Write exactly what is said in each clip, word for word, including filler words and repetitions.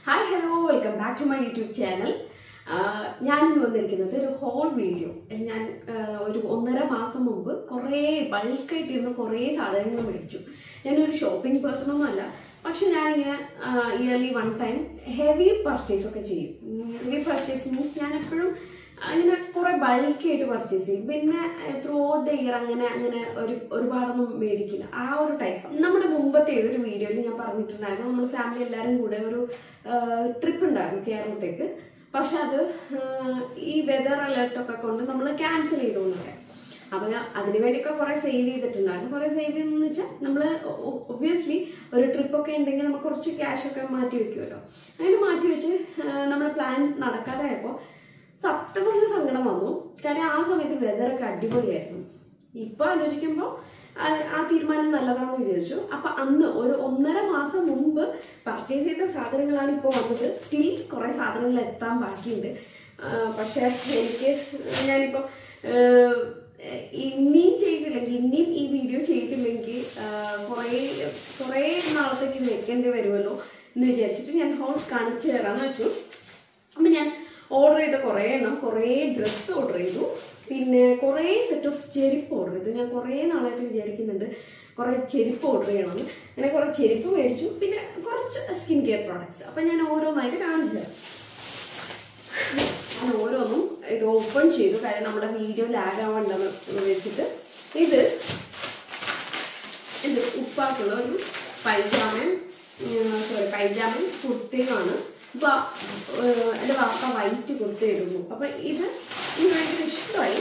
Hi, hello, welcome back to my YouTube channel. ഞാൻ ഇന്ന് വന്നിരിക്കുന്നത് ഒരു ഹോൾ വീഡിയോ. ഞാൻ ഒരു ഒന്നര മാസം മുമ്പ് കുറേ ബൾക്കായിട്ടിരുന്ന് കുറേ സാധനങ്ങൾ മേടിച്ചു. ഞാനൊരു ഷോപ്പിംഗ് പേഴ്സൺ ഒന്നും അല്ല, പക്ഷെ ഞാനിങ്ങനെ yearly one time heavy purchase ഒക്കെ ചെയ്യും. ഹെവി പർച്ചേസ് മീൻസ് ഞാൻ എപ്പോഴും അങ്ങനെ കുറെ ബൾക്കായിട്ട് പർച്ചേസ് ചെയ്യും. പിന്നെ ത്രൂ ഔട്ട് ദ ഇയർ അങ്ങനെ അങ്ങനെ ഒരു ഒരുപാടൊന്നും മേടിക്കില്ല. ആ ഒരു ടൈപ്പ്. നമ്മുടെ മുമ്പത്തെ ഏതൊരു വീഡിയോയിൽ ഞാൻ പറഞ്ഞിട്ടുണ്ടായിരുന്നു, നമ്മൾ ഫാമിലി എല്ലാവരും കൂടെ ഒരു ട്രിപ്പ് ഉണ്ടായിരുന്നു കേരളത്തേക്ക്. പക്ഷെ അത് ഈ വെതർ അലേർട്ടൊക്കെ കൊണ്ട് നമ്മൾ ക്യാൻസൽ ചെയ്തു എന്ന് പറയാം. അപ്പൊ ഞാൻ അതിനു വേണ്ടിയൊക്കെ കുറെ സേവ് ചെയ്തിട്ടുണ്ടായിരുന്നു. കുറെ സേവ് ചെയ്തെന്ന് വെച്ചാൽ നമ്മൾ ഒബ്വിയസ്ലി ഒരു ട്രിപ്പൊക്കെ ഉണ്ടെങ്കിൽ നമുക്ക് കുറച്ച് ക്യാഷ് ഒക്കെ മാറ്റി വെക്കുമല്ലോ. അങ്ങനെ മാറ്റി വെച്ച് നമ്മുടെ പ്ലാൻ നടക്കാതെ ആയപ്പോൾ സത്യം പറഞ്ഞ സങ്കടം വന്നു. കാര്യം ആ സമയത്ത് വെതറൊക്കെ അടിപൊളിയായിരുന്നു. ഇപ്പൊ ആലോചിക്കുമ്പോൾ ആ തീരുമാനം നല്ലതാണെന്ന് വിചാരിച്ചു. അപ്പൊ അന്ന് ഒരു ഒന്നര മാസം മുമ്പ് പർച്ചേസ് ചെയ്ത സാധനങ്ങളാണ് ഇപ്പോൾ വന്നത്. സ്റ്റിൽ കുറെ സാധനങ്ങൾ എത്താൻ ബാക്കിയുണ്ട്. പക്ഷെ എനിക്ക് ഞാനിപ്പോ ഇനിയും ചെയ്തില്ലെങ്കിൽ ഇനിയും ഈ വീഡിയോ ചെയ്തില്ലെങ്കിൽ കുറേ കുറേ നാളത്തേക്ക് ഇത് വെക്കേണ്ടി വരുമല്ലോ എന്ന് വിചാരിച്ചിട്ട് ഞാൻ ഹോൾ കാണിച്ചു തരാന്ന് വെച്ചു. അപ്പൊ ഞാൻ ഓർഡർ ചെയ്ത കുറേ എണ്ണം കുറേ ഡ്രസ്സ് ഓർഡർ ചെയ്തു. പിന്നെ കുറേ സെറ്റ് ഓഫ് ചെരുപ്പ് ഓർഡർ ചെയ്തു. ഞാൻ കുറേ നാളായിട്ട് വിചാരിക്കുന്നുണ്ട് കുറേ ചെരുപ്പ് ഓർഡർ ചെയ്യണമെന്ന്. അങ്ങനെ കുറേ ചെരുപ്പ് മേടിച്ചു. പിന്നെ കുറച്ച് സ്കിൻ കെയർ പ്രോഡക്ട്സ്. അപ്പം ഞാൻ ഓരോന്നായിട്ട് കാണിച്ചു തരാം. ഞാൻ ഓരോന്നും ഇത് ഓപ്പൺ ചെയ്തു, കാര്യം നമ്മുടെ വീഡിയോ ലാഗ് ആവണ്ടെന്ന് വെച്ചിട്ട്. ഇത് ഇത് ഉപ്പാക്കുള്ള ഒരു പൈജാമയും സോറി പൈജാമയും കുർത്തിയുമാണ്. അപ്പൊ എൻ്റെ വാപ്പ വൈറ്റ് കുർത്തി ഇടുന്നു. അപ്പൊ ഇത് എനിക്ക് ഭയങ്കര ഇഷ്ടമായി.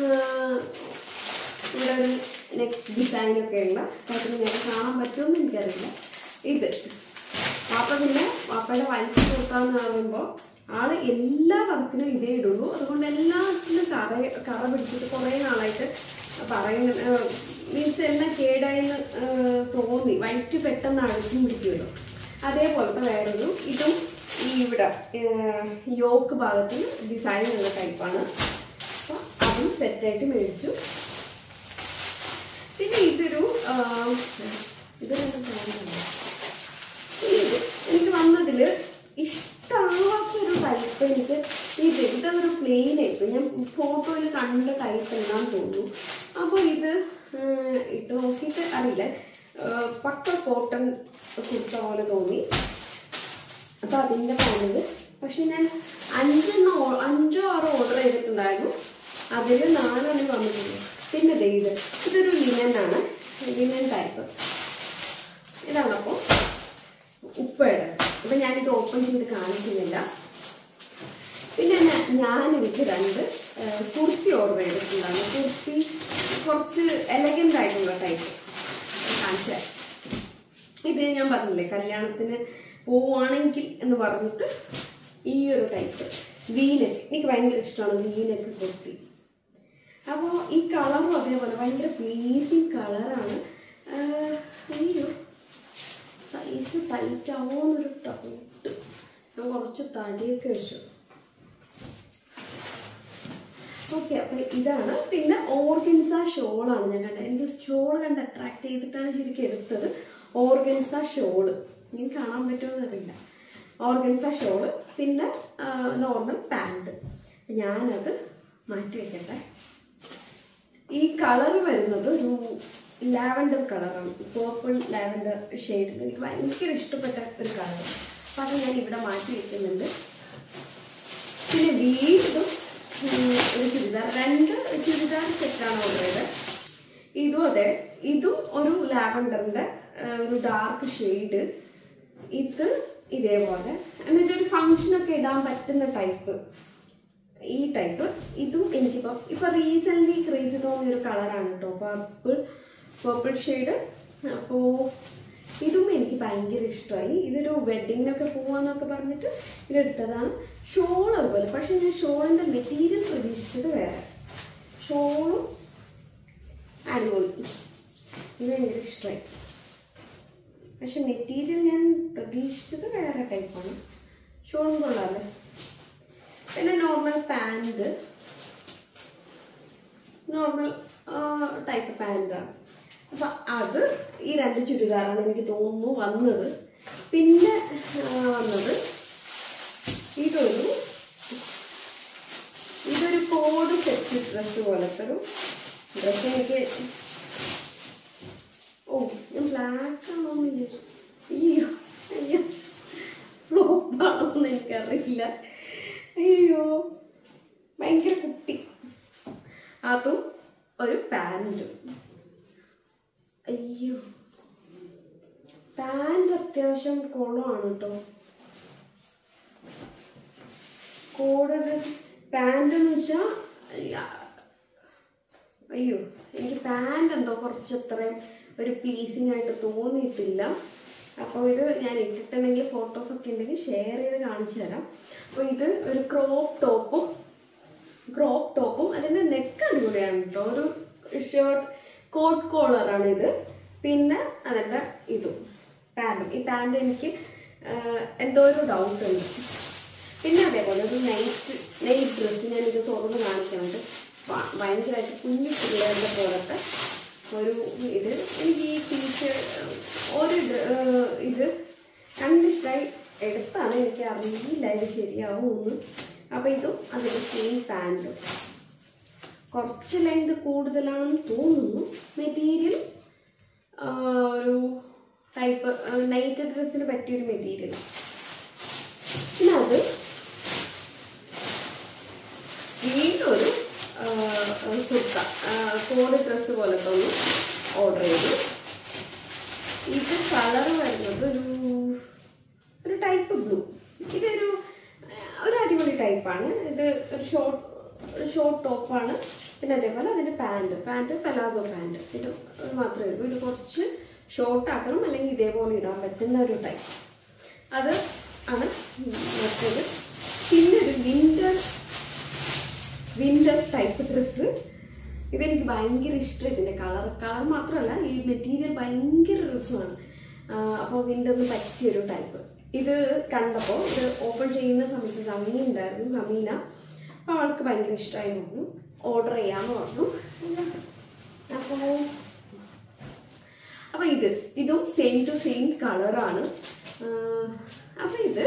ഇവിടെ ഒരു നെക്സ്റ്റ് ഡിസൈനൊക്കെ ഉള്ള കാര്യത്തിൽ നിങ്ങൾക്ക് കാണാൻ പറ്റുമെന്ന് എനിക്കറിയില്ല. ഇത് വാപ്പ പിന്നെ വാപ്പയുടെ വൈറ്റ് കുർത്താന്ന് പറയുമ്പോൾ ആള് എല്ലാ വർക്കിനും ഇതേ ഇടുള്ളൂ. അതുകൊണ്ട് എല്ലാത്തിനും കറ കറ പിടിച്ചിട്ട് കുറേ നാളായിട്ട് പറയുന്ന മീൻസ് എല്ലാം കേടായെന്ന് തോന്നി. വൈറ്റ് പെട്ടെന്ന് അഴിച്ചു പിടിക്കുമല്ലോ. അതേപോലത്തെ വേറൊരു ഇതും ഈ ഇവിടെ യോക്ക് ഭാഗത്തിൽ ഡിസൈൻ ഉള്ള ടൈപ്പാണ്. അപ്പം അതും സെറ്റായിട്ട് മേടിച്ചു. പിന്നെ ഇതൊരു ഇത് ഇത് എനിക്ക് വന്നതിൽ ഇഷ്ടമാവാത്തൊരു ടൈപ്പ് എനിക്ക് ഇത് ഇതൊരു പ്ലെയിൻ ടൈപ്പ്. ഞാൻ ഫോട്ടോയിൽ കണ്ട ടൈപ്പ് എന്നാന്ന് തോന്നുന്നു. അപ്പോൾ ഇത് ഇട്ട് നോക്കിയിട്ട് അറിയില്ല, പക്ക കോട്ടൺ കുർത്ത പോലെ തോന്നി. അപ്പൊ അതിന്റെ പാനല് പക്ഷെ ഞാൻ അഞ്ചെണ്ണോ അഞ്ചോ ആറോ ഓർഡർ ചെയ്തിട്ടുണ്ടായിരുന്നു. അതിൽ നാലെണ്ണം വന്നിട്ടുണ്ട്. പിന്നെ ഇത് ഇതൊരു ലിനനാണ്, ലിനൻ ടൈപ്പ് ഇതാണ്. അപ്പോൾ ഉപ്പയുടെ അപ്പൊ ഞാനിത് ഓപ്പൺ ചെയ്ത് കാണിക്കുന്നില്ല. പിന്നെ ഞാൻ എനിക്ക് രണ്ട് കുർത്തി ഓർഡർ ചെയ്തിട്ടുണ്ടായിരുന്നു. കുർത്തി കുറച്ച് എലഗന്റ് ആയിട്ടുള്ള ടൈപ്പ് കാണിച്ചാൽ. ഇത് ഞാൻ പറഞ്ഞില്ലേ കല്യാണത്തിന് പോവുകയാണെങ്കിൽ എന്ന് പറഞ്ഞിട്ട് ഈ ഒരു ടൈപ്പ് വീനെക്ക് എനിക്ക് ഭയങ്കര ഇഷ്ടമാണ്. വീനെക്ക് കുർത്തി. അപ്പോൾ ഈ കളറും അതേപോലെ ഭയങ്കര പ്ലീസിങ് കളറാണ്. അയ്യോ സൈസ് ടൈറ്റ് ആവുമെന്നൊരു ടൗട്ട്. ഞാൻ കുറച്ച് തടിയൊക്കെ വെച്ചു. ഓക്കെ, അപ്പൊ ഇതാണ്. പിന്നെ ഓർഗൻസ ഷോളാണ് ഞാൻ കണ്ടത്. എനിക്ക് ഷോൾ കണ്ട് അട്രാക്ട് ചെയ്തിട്ടാണ് ശരിക്കും എടുത്തത്. ഓർഗൻസ ഷോള് എനിക്ക് കാണാൻ പറ്റുമെന്ന് അറിയില്ല. ഓർഗൻസ ഷോള് പിന്നെ നോർമൽ പാൻറ്. ഞാനത് മാറ്റി വെക്കട്ടെ. ഈ കളർ വരുന്നത് ഒരു ലാവൻഡർ കളറാണ്, പേർപ്പിൾ ലാവൻഡർ ഷെയ്ഡ്. എനിക്ക് ഭയങ്കര ഇഷ്ടപ്പെട്ട ഒരു കളർ. അപ്പം അത് ഞാൻ ഇവിടെ മാറ്റി വെക്കുന്നുണ്ട്. പിന്നെ വീണ്ടും ഒരു ചുരിദാർ, രണ്ട് ചുരിദാർ സെറ്റാണ് ഓർഡർ ചെയ്തത്. ഇതും അതെ, ഇതും ഒരു ലാവൻഡറിന്റെ ഒരു ഡാർക്ക് ഷെയ്ഡ്. ഇത് ഇതേപോലെ എന്നുവെച്ചാൽ ഒരു ഫംഗ്ഷനൊക്കെ ഇടാൻ പറ്റുന്ന ടൈപ്പ്, ഈ ടൈപ്പ്. ഇതും എനിക്കിപ്പോ ഇപ്പൊ റീസെന്റ് ക്രേസ് തോന്നിയ ഒരു കളറാണ് കേട്ടോ, പർപ്പിൾ പർപ്പിൾ ഷെയ്ഡ്. അപ്പോ ഇതും എനിക്ക് ഭയങ്കര ഇഷ്ടമായി. ഇതൊരു വെഡിങ്ങിനൊക്കെ പോവാന്നൊക്കെ പറഞ്ഞിട്ട് ഇതെടുത്തതാണ്. ഷോൾ അതുപോലെ, പക്ഷെ ഞാൻ ഷോളിന്റെ മെറ്റീരിയൽ പ്രതീക്ഷിച്ചത് വേറെ. ഷോളും അടിപൊളി, ഇത് ഭയങ്കര ഇഷ്ടമായി. പക്ഷെ മെറ്റീരിയൽ ഞാൻ പ്രതീക്ഷിച്ചത് വേറെ ടൈപ്പാണ്. ഷോളും കൊള്ളാല്ലേ. പിന്നെ നോർമൽ പാൻറ്, നോർമൽ ടൈപ്പ് പാൻറ്റാണ്. അപ്പൊ അത് ഈ രണ്ട് ചുരിദാറാണ് എനിക്ക് തോന്നുന്നു വന്നത്. പിന്നെ വന്നത് കുറച്ച് ഡ്രസ്സ് പോലത്തെ ഒരു ഡ്രസ്സ് എനിക്ക് ഓ ഞാൻ ബ്ലാക്ക് ആണോ വിചാരിച്ചു. അയ്യോ അയ്യോ ഫ്ലോപ്പാണോന്ന് എനിക്കറിയില്ല. അയ്യോ ഭയങ്കര കുട്ടി. അതും ഒരു പാൻറ്റും. അയ്യോ പാൻറ് അത്യാവശ്യം കോളമാണ് കേട്ടോ. കോഡ് പാൻറ് എന്ന് വെച്ചാൽ അയ്യോ എനിക്ക് പാൻറ് എന്തോ കുറച്ച് അത്രയും ഒരു പ്ലീസിങ് ആയിട്ട് തോന്നിയിട്ടില്ല. അപ്പോൾ ഇത് ഞാൻ ഇട്ടിട്ടുണ്ടെങ്കിൽ ഫോട്ടോസൊക്കെ ഉണ്ടെങ്കിൽ ഷെയർ ചെയ്ത് കാണിച്ചു തരാം. അപ്പോൾ ഇത് ഒരു ക്രോപ്പ് ടോപ്പും ക്രോപ്പ് ടോപ്പും അതിൻ്റെ നെക്ക് അടിപൊളിയാണ് കേട്ടോ. ഒരു ഷർട്ട് കോട്ട് കോളറാണ് ഇത്. പിന്നെ അതിൻ്റെ ഇതും പാൻറ്റും. ഈ പാൻറ് എനിക്ക് എന്തോ ഒരു ഡൗട്ട് ഉണ്ട്. പിന്നെ അതേപോലെ ഒരു നൈറ്റ് നൈറ്റ് ഡ്രസ്സ് ഞാനിത് തുറന്ന് കാണിക്കുന്നുണ്ട്. ഭയങ്കരമായിട്ട് കുഞ്ഞു പിള്ളേരുടെ പോലത്തെ ഒരു ഇത്. എനിക്ക് ഈ ടീഷർട്ട് ഒരു ഇത് കണ്ടിഷ്ടമായി എടുത്താണ്. എനിക്ക് അറിയില്ല ഇത് ശരിയാവുമെന്ന്. അപ്പോൾ ഇതും അതിൻ്റെ സെയിം പാൻറ്റും. കുറച്ച് ലെങ്ത് കൂടുതലാണെന്ന് തോന്നുന്നു. മെറ്റീരിയൽ ഒരു ടൈപ്പ് നൈറ്റ് ഡ്രസ്സിന് പറ്റിയൊരു മെറ്റീരിയൽ. പിന്നെ അത് വീണ്ടും ഒരു കുർത്ത കോഡ് ഡ്രസ്സ് പോലത്തെ ഒന്ന് ഓർഡർ ചെയ്തു. ഇത് കളർ വരുന്നത് ഒരു ഒരു ടൈപ്പ് ബ്ലൂ. ഇതൊരു ഒരു അടിപൊളി ടൈപ്പാണ്. ഇത് ഒരു ഷോർട്ട് ഒരു ഷോർട്ട് ടോപ്പാണ്. പിന്നെ അതേപോലെ അതിൻ്റെ പാൻറ് പാൻറ് പലാസോ പാൻറ് ഇത് മാത്രമേ ഉള്ളൂ. ഇത് കുറച്ച് ഷോർട്ട് ആക്കണം, അല്ലെങ്കിൽ ഇതേപോലെ ഇടാൻ പറ്റുന്ന ഒരു ടൈപ്പ്. അത് ആണ് മറ്റേത്. പിന്നെ ഒരു വിൻ്റർ വിൻ്റർ ടൈപ്പ് ഡ്രസ്സ്. ഇതെനിക്ക് ഭയങ്കര ഇഷ്ടം. ഇതിൻ്റെ കളർ കളർ മാത്രമല്ല ഈ മെറ്റീരിയൽ ഭയങ്കര രസമാണ്. അപ്പോൾ വിൻ്ററിന് പറ്റിയൊരു ടൈപ്പ്. ഇത് കണ്ടപ്പോൾ ഇത് ഓപ്പൺ ചെയ്യുന്ന സമയത്ത് സമീന ഉണ്ടായിരുന്നു. സമീന അപ്പോൾ അവൾക്ക് ഭയങ്കര ഇഷ്ടമായി പറഞ്ഞു. ഓർഡർ ചെയ്യാമെന്ന് പറഞ്ഞു. അപ്പോൾ അപ്പോൾ ഇത് ഇതും സെയിം ടു സെയിം കളറാണ്. അപ്പോൾ ഇത്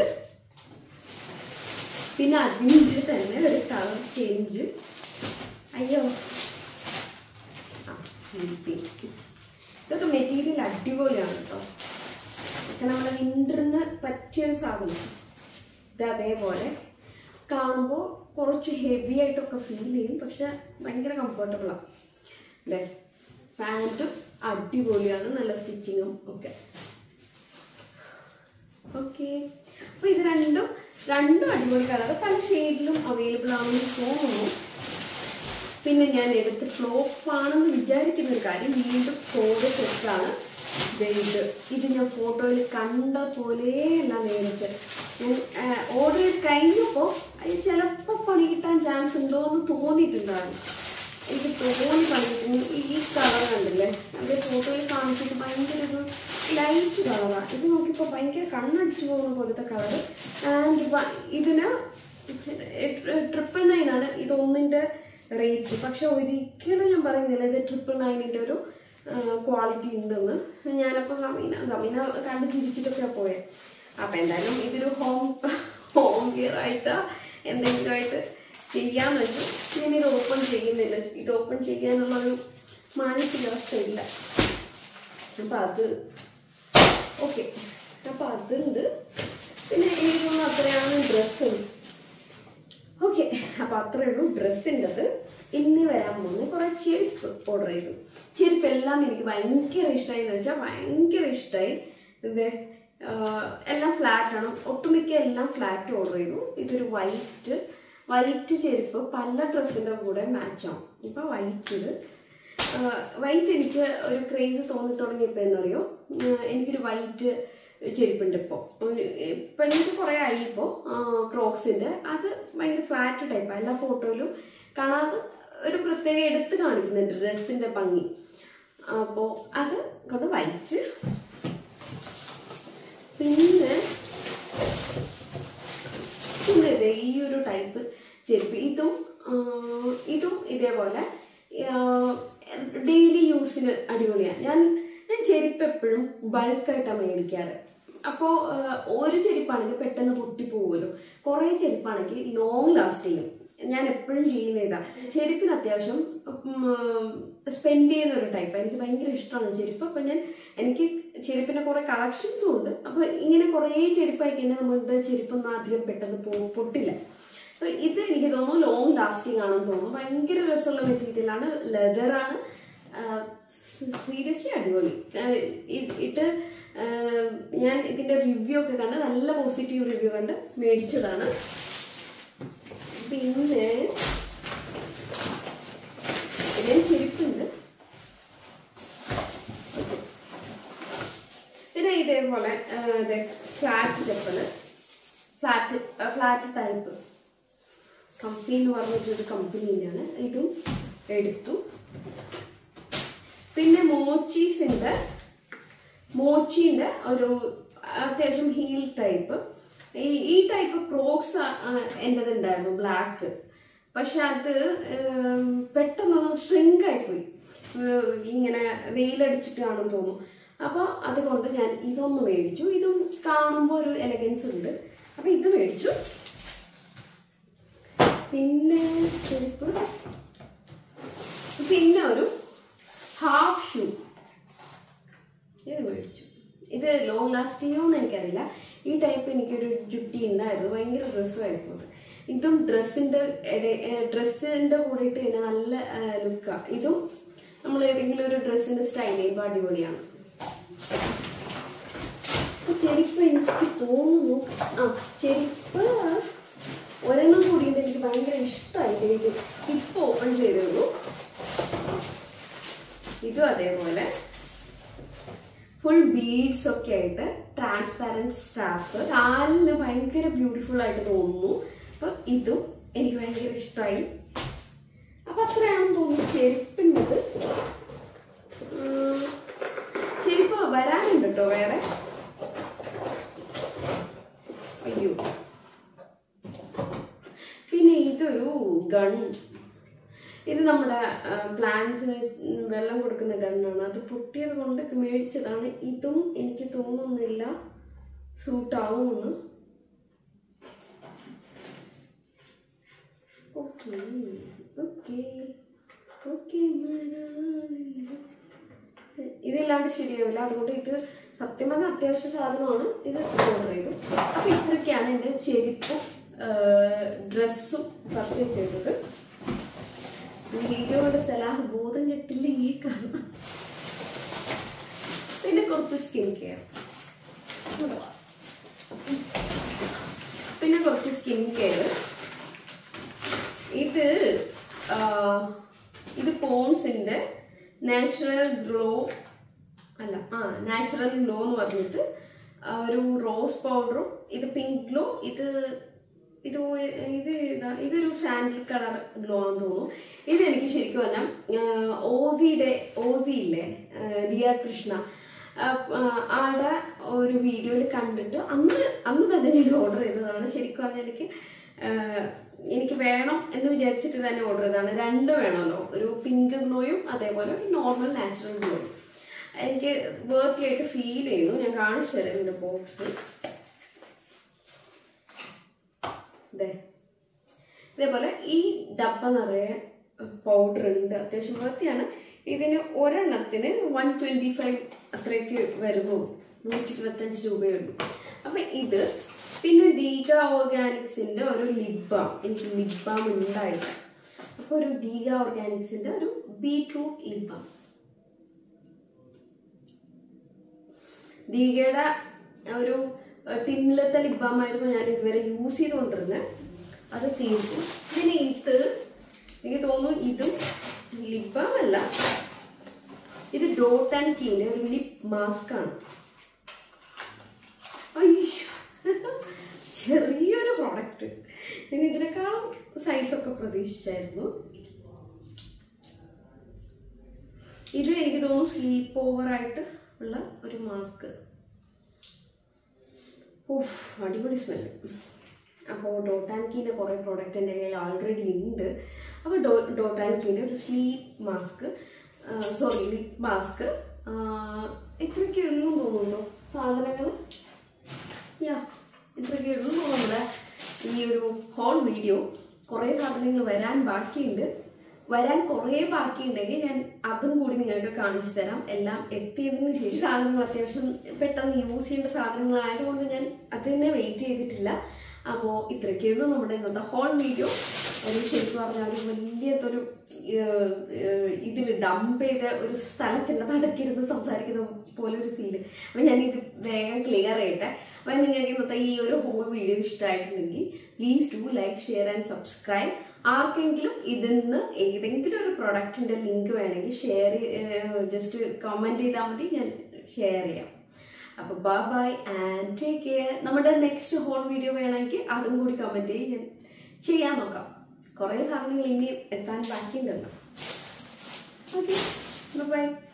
പിന്നെ അതിൻ്റെ തന്നെ ഒരു കളർ ചേഞ്ച്. അയ്യോ ആ ഇതൊക്കെ മെറ്റീരിയൽ അടിപൊളിയാണ് കേട്ടോ. പക്ഷെ നമ്മുടെ വിൻ്ററിന് പറ്റിയൊരു സാധനം. ഇത് അതേപോലെ കാണുമ്പോൾ കുറച്ച് ഹെവി ആയിട്ടൊക്കെ ഫീൽ ചെയ്യും, പക്ഷെ ഭയങ്കര കംഫർട്ടബിളാണ്. അല്ലേ? പാൻറ്റും അടിപൊളിയാണ്, നല്ല സ്റ്റിച്ചിങ്ങും ഒക്കെ. ഓക്കെ, അപ്പോൾ ഇത് രണ്ടും രണ്ടും അടിപൊളി കളർ പല ഷെയ്ഡിലും അവൈലബിൾ ആണെന്ന് തോന്നുന്നു. പിന്നെ ഞാൻ എടുത്ത് ഫ്ലോപ്പാണെന്ന് വിചാരിക്കുന്ന ഒരു കാര്യം വീണ്ടും കോഡ് സെറ്റാണ്. ഇത് ഇത് ഞാൻ ഫോട്ടോയിൽ കണ്ട പോലെയല്ല നേരിട്ട്. ഞാൻ ഓർഡർ ചെയ്ത് കഴിഞ്ഞപ്പോൾ അത് ചിലപ്പോൾ പണി കിട്ടാൻ ചാൻസ് ഉണ്ടോ എന്ന് തോന്നിയിട്ടുണ്ടായിരുന്നു. എനിക്ക് തോന്നി പണി കിട്ടുന്നു. ഈ കളർ കണ്ടില്ലേ, അത് ഫോട്ടോയിൽ കാണിച്ചിട്ട് ഭയങ്കര ഒരു ലൈറ്റ് കളറാണ്. ഇത് നോക്കിയപ്പോൾ ഭയങ്കര കണ്ണടിച്ചു പോകുന്ന പോലത്തെ കളർ. ആൻഡ് ഇതിന് ട്രിപ്പിൾ നയൻ ആണ് ഇതൊന്നിൻ്റെ റേറ്റ്. പക്ഷെ ഒരിക്കലും ഞാൻ പറയുന്നില്ല ഇത് ട്രിപ്പിൾ നയനിൻ്റെ ഒരു ക്വാളിറ്റി ഉണ്ടെന്ന്. ഞാനപ്പോൾ സമീന സമീന കണ്ട് ചിരിച്ചിട്ടൊക്കെ പോയെ. അപ്പം എന്തായാലും ഇതൊരു ഹോം ഹോം കെയർ ആയിട്ടാ എന്തെങ്കിലും ആയിട്ട് ചെയ്യാന്ന് വെച്ചു. ഞാനിത് ഓപ്പൺ ചെയ്യുന്നില്ല. ഇത് ഓപ്പൺ ചെയ്യാനുള്ളൊരു മാനസികാവസ്ഥ ഇല്ല. അപ്പം അത് ഓക്കെ. അപ്പം അതുണ്ട്. പിന്നെ എനിക്കൊന്നും അത്രയാണ് ഡ്രസ്സ്. ഓക്കെ, അപ്പം അത്രയേ ഉള്ളൂ ഡ്രസ്സിൻ്റെത്. ഇനി വരാൻ പോകുന്നത് കുറേ ചെരുപ്പ് ഓർഡർ ചെയ്തു. ചെരുപ്പെല്ലാം എനിക്ക് ഭയങ്കര ഇഷ്ടമായി എന്ന് വെച്ചാൽ ഭയങ്കര ഇഷ്ടമായി. ഇത് എല്ലാം ഫ്ലാറ്റാണ്, ഒട്ടുമിക്ക എല്ലാം ഫ്ലാറ്റ് ഓർഡർ ചെയ്തു. ഇതൊരു വൈറ്റ് വൈറ്റ് ചെരുപ്പ് പല ഡ്രസ്സിൻ്റെ കൂടെ മാച്ചാവും. ഇപ്പം വൈറ്റ് ഇത് വൈറ്റ് എനിക്ക് ഒരു ക്രേസ് തോന്നി തുടങ്ങിയപ്പോൾ എന്നറിയോ, എനിക്കൊരു വൈറ്റ് ചെരുപ്പുണ്ട് ഇപ്പോൾ. ഇപ്പം എനിക്ക് കുറേ ആയി ഇപ്പോൾ ക്രോക്സിൻ്റെ. അത് ഭയങ്കര ഫ്ലാറ്റ് ടൈപ്പാണ്. എല്ലാ ഫോട്ടോയിലും കാണാതെ ഒരു പ്രത്യേക എടുത്ത് കാണിക്കുന്നുണ്ട് ഡ്രസ്സിൻ്റെ ഭംഗി. അപ്പോൾ അത് കൊണ്ട് വൈറ്റ്. പിന്നെ പിന്നെ ഇതേ ഈ ഒരു ടൈപ്പ് ചെരുപ്പ്. ഇതും ഇതും ഇതേപോലെ ഡെയിലി യൂസിന് അടിപൊളിയാണ്. ഞാൻ ഞാൻ ചെരുപ്പ് എപ്പോഴും ബൾക്കായിട്ടാണ് മേടിക്കാറ്. അപ്പോൾ ഒരു ചെരുപ്പാണെങ്കിൽ പെട്ടെന്ന് പൊട്ടിപ്പോവുമല്ലോ. കുറേ ചെരുപ്പാണെങ്കിൽ ലോങ് ലാസ്റ്റ് ചെയ്യും. ഞാൻ എപ്പോഴും ചെയ്യുന്ന ഇതാ. ചെരുപ്പിന് അത്യാവശ്യം സ്പെൻഡ് ചെയ്യുന്ന ഒരു ടൈപ്പ്. എനിക്ക് ഭയങ്കര ഇഷ്ടമാണ് ചെരുപ്പ്. അപ്പം ഞാൻ എനിക്ക് ചെരുപ്പിൻ്റെ കുറേ കളക്ഷൻസും ഉണ്ട്. അപ്പോൾ ഇങ്ങനെ കുറേ ചെരുപ്പായി കഴിഞ്ഞാൽ നമ്മുടെ ചെരുപ്പൊന്നും അധികം പെട്ടെന്ന് പോ പൊട്ടില്ല. അപ്പോൾ ഇത് എനിക്ക് തോന്നുന്നു ലോങ് ലാസ്റ്റിംഗ് ആണെന്ന് തോന്നുന്നു. ഭയങ്കര രസമുള്ള മെറ്റീരിയലാണ്, ലെതറാണ്. സീരിയസ്ലി അടിപൊളി. ഇത് ഞാൻ ഇതിൻ്റെ റിവ്യൂ ഒക്കെ കണ്ട് നല്ല പോസിറ്റീവ് റിവ്യൂ കണ്ട് മേടിച്ചതാണ്. പിന്നെ ഇതിന് ചെരുപ്പുണ്ട്. പിന്നെ ഇതേപോലെ അതെ flat chappal, flat flat type company എന്ന് പറഞ്ഞിട്ടൊരു കമ്പനിയാണ്. ഇതും എടുത്തു. പിന്നെ മോച്ചീസിൻ്റെ മോച്ചിൻ്റെ ഒരു അത്യാവശ്യം ഹീൽ ടൈപ്പ്. ഈ ഈ ടൈപ്പ് ക്രോക്സ് എൻ്റെത് ഉണ്ടായിരുന്നു ബ്ലാക്ക്. പക്ഷെ അത് പെട്ടെന്ന് ഷ്രിങ്ക് ആയിപ്പോയി, ഇങ്ങനെ വെയിലടിച്ചിട്ടാണെന്ന് തോന്നുന്നു. അപ്പോൾ അതുകൊണ്ട് ഞാൻ ഇതൊന്ന് മേടിച്ചു. ഇതും കാണുമ്പോൾ ഒരു എലഗൻസ് ഉണ്ട്. അപ്പം ഇത് മേടിച്ചു. പിന്നെ ചെരുപ്പ്, പിന്നെ ഒരു ഹാഫ് ഷൂ ഇത് മേടിച്ചു. ഇത് ലോങ് ലാസ്റ്റിംഗ് എന്ന് എനിക്കറിയില്ല. ഈ ടൈപ്പ് എനിക്കൊരു ജുട്ടി ഉണ്ടായിരുന്നു, ഭയങ്കര ഡ്രസ്സുമായിരുന്നു. ഇതും ഡ്രസ്സിൻ്റെ ഡ്രസ്സിൻ്റെ കൂടെ ഇട്ട് കഴിഞ്ഞാൽ നല്ല ലുക്കാണ്. ഇതും നമ്മൾ ഏതെങ്കിലും ഒരു ഡ്രസ്സിൻ്റെ സ്റ്റൈൽ ചെയ്യുമ്പോൾ അടിപൊളിയാണ്. ചെരുപ്പ് എനിക്ക് തോന്നുന്നു ആ ചെരുപ്പ് ഒരെണ്ണം കൂടിയിട്ട് എനിക്ക് ഭയങ്കര ഇഷ്ടമായിട്ട് എനിക്ക് ഇപ്പോൾ ഓപ്പൺ ചെയ്തേയുള്ളൂ. ഇതും അതേപോലെ ഫുൾ ബീഡ്സ് ഒക്കെ ആയിട്ട് ട്രാൻസ്പാരന്റ് സ്റ്റാഫ്, കാലിന് ഭയങ്കര ബ്യൂട്ടിഫുൾ ആയിട്ട് തോന്നുന്നു. അപ്പൊ ഇതും എനിക്ക് ഭയങ്കര ഇഷ്ടമായി. അപ്പൊ അത്രയാണെന്ന് തോന്നുന്നു ചെരുപ്പിൻ്റെത്. ചെരുപ്പ് വരാനുണ്ട് കേട്ടോ വേറെ. അയ്യോ, പിന്നെ ഇതൊരു ഗൺ. ഇത് നമ്മുടെ പ്ലാന്റ്സിന് വെള്ളം കൊടുക്കുന്ന ഗണ്ണാണ്. അത് പൊട്ടിയത് കൊണ്ട് ഇത് മേടിച്ചതാണ്. ഇതും എനിക്ക് തോന്നുന്നില്ല സൂട്ടാവുമെന്ന്. ഓക്കെ ഓക്കെ ഓക്കെ ഇതില്ലാണ്ട് ശരിയാവില്ല. അതുകൊണ്ട് ഇത് സത്യം പറഞ്ഞാൽ അത്യാവശ്യ സാധനമാണ്. ഇത് ഓർഡർ ചെയ്തു. അപ്പൊ ഇത്രയൊക്കെയാണ് എൻ്റെ ചെരുപ്പും ഡ്രസ്സും പർച്ചേസ് ചെയ്തത്. വീഡിയോ കൊണ്ട് സലാഹ് ബോധം കെട്ടില്ലെങ്കിൽ കാണാം. പിന്നെ കുറച്ച് സ്കിൻ കെയർ, പിന്നെ കുറച്ച് സ്കിൻ കെയർ. ഇത് ഇത് പോൺസിന്റെ നാച്ചുറൽ ഗ്ലോ അല്ല ആ നാച്ചുറൽ ഗ്ലോ എന്ന് പറഞ്ഞിട്ട് ഒരു റോസ് പൗഡറും, ഇത് പിങ്ക് ഗ്ലോ, ഇത് ഇത് ഇത് ഇതാ ഇതൊരു സാൻഡിൽ കളർ ഗ്ലോ ആണെന്ന് തോന്നുന്നു. ഇതെനിക്ക് ശരിക്കും പറഞ്ഞാൽ ഓസിയുടെ ഓസി ഇല്ലേ ദിയ കൃഷ്ണ, ആളുടെ ഒരു വീഡിയോയിൽ കണ്ടിട്ട് അന്ന് അന്ന് തന്നെ ഞാൻ ഓർഡർ ചെയ്തതാണ്. ശരിക്കും പറഞ്ഞാൽ എനിക്ക് എനിക്ക് വേണം എന്ന് വിചാരിച്ചിട്ട് തന്നെ ഓർഡർ ചെയ്തതാണ്. രണ്ട് വേണമല്ലോ, ഒരു പിങ്ക് ഗ്ലോയും അതേപോലെ ഒരു നോർമൽ നാച്ചുറൽ ഗ്ലോയും. എനിക്ക് വർക്ക് ആയിട്ട് ഫീൽ ചെയ്യുന്നു. ഞാൻ കാണിച്ചു തരാം ഇതിൻ്റെ ബോക്സ്. ഇതേപോലെ ഈ ഡബ്ബ നിറയെ പൗഡർ ഉണ്ട്, അത്യാവശ്യം വൃത്തിയാണ്. ഇതിന് ഒരെണ്ണത്തിന് വൺ ട്വന്റി ഫൈവ് അത്രയ്ക്ക് വരുന്നു, നൂറ്റി ഇരുപത്തഞ്ച് രൂപയുള്ളൂ. അപ്പൊ ഇത് പിന്നെ ദീഗ ഓർഗാനിക്സിന്റെ ഒരു ലിപ് ബാം, എനിക്ക് ലിപ് ബാം ഉണ്ടായില്ല. അപ്പൊ ഒരു ദീഗ ഓർഗാനിക്സിന്റെ ഒരു ബീട്രൂട്ട് ലിപ് ബാം. ദീഗയുടെ ഒരു ടിന്നിലത്തെ ലിപ് ബാം ആയിരുന്നു ഞാൻ ഇതുവരെ യൂസ് ചെയ്തുകൊണ്ടിരുന്നത്. അത് തീർന്നു. പിന്നെ ഇത് എനിക്ക് തോന്നുന്നു ഇതും ലിപ് ബാം അല്ല, ഇത് ഡോട്ട് ആൻഡ് കീന്റെ ഒരു ലിപ് മാസ്ക് ആണ്. അയ്യോ, ചെറിയൊരു പ്രോഡക്റ്റ്. ഞാൻ ഇതിനേക്കാളും സൈസൊക്കെ പ്രതീക്ഷിച്ചായിരുന്നു. ഇത് എനിക്ക് തോന്നുന്നു സ്ലീപ്പ് ഓവർ ആയിട്ട് ഉള്ള ഒരു മാസ്ക്. ഓഫ്, അടിപൊളി സ്മെല്ല്. അപ്പോൾ ഡോട്ട് ആൻഡ് കീൻ്റെ കുറേ പ്രോഡക്റ്റ് എൻ്റെ കയ്യിൽ ഓൾറെഡി ഉണ്ട്. അപ്പോൾ ഡോ ഡോട്ട് ആൻഡ് കീൻ്റെ ഒരു sleep mask, sorry lip mask. ഇത്രയ്ക്ക് ഉള്ളൂ തോന്നുന്നു സാധനങ്ങൾ. യാ, ഇത്രയ്ക്ക് ഉള്ളൂ തോന്നുന്നത്. ഈ ഒരു ഹോൾ വീഡിയോ കുറേ സാധനങ്ങൾ വരാൻ ബാക്കിയുണ്ട്. വരാൻ കുറേ ബാക്കിയുണ്ടെങ്കിൽ ഞാൻ അതും കൂടി നിങ്ങൾക്ക് കാണിച്ചു തരാം. എല്ലാം എത്തിയതിന് ശേഷം സാധനങ്ങൾ അത്യാവശ്യം പെട്ടെന്ന് യൂസ് ചെയ്യേണ്ട സാധനങ്ങളായതുകൊണ്ട് ഞാൻ അതിനെ വെയിറ്റ് ചെയ്തിട്ടില്ല. അപ്പോൾ ഇത്രയൊക്കെയുള്ളൂ നമ്മുടെ ഇന്നത്തെ ഹോൾ വീഡിയോ. ഒരു ശരിക്കും പറഞ്ഞാൽ ഒരു വലിയതൊരു ഇതിൽ ഡംപ് ചെയ്ത ഒരു സ്ഥലത്തിൻ്റെ നടക്കിരുന്ന് സംസാരിക്കുന്ന പോലെ ഒരു ഫീല്. അപ്പം ഞാനിത് വേഗം ക്ലിയർ ചെയ്യട്ടെ. അപ്പം നിങ്ങൾക്ക് ഇന്നത്തെ ഈ ഒരു ഹോൾ വീഡിയോ ഇഷ്ടമായിട്ടുണ്ടെങ്കിൽ please do like, share and subscribe. ആർക്കെങ്കിലും ഇതിന്ന് ഏതെങ്കിലും ഒരു പ്രൊഡക്റ്റിന്റെ ലിങ്ക് വേണമെങ്കിൽ ഷെയർ ജസ്റ്റ് കമന്റ് ചെയ്താൽ മതി, ഞാൻ ഷെയർ ചെയ്യാം. അപ്പൊ bye bye and take care. നമ്മുടെ നെക്സ്റ്റ് ഹോൾ വീഡിയോ വേണമെങ്കിൽ അതും കൂടി കമന്റ് ചെയ്ത് ഞാൻ ചെയ്യാൻ നോക്കാം. കുറെ സാധനങ്ങൾ ഇനി എത്താൻ ബാക്കിയുണ്ടല്ലോ. Okay, by.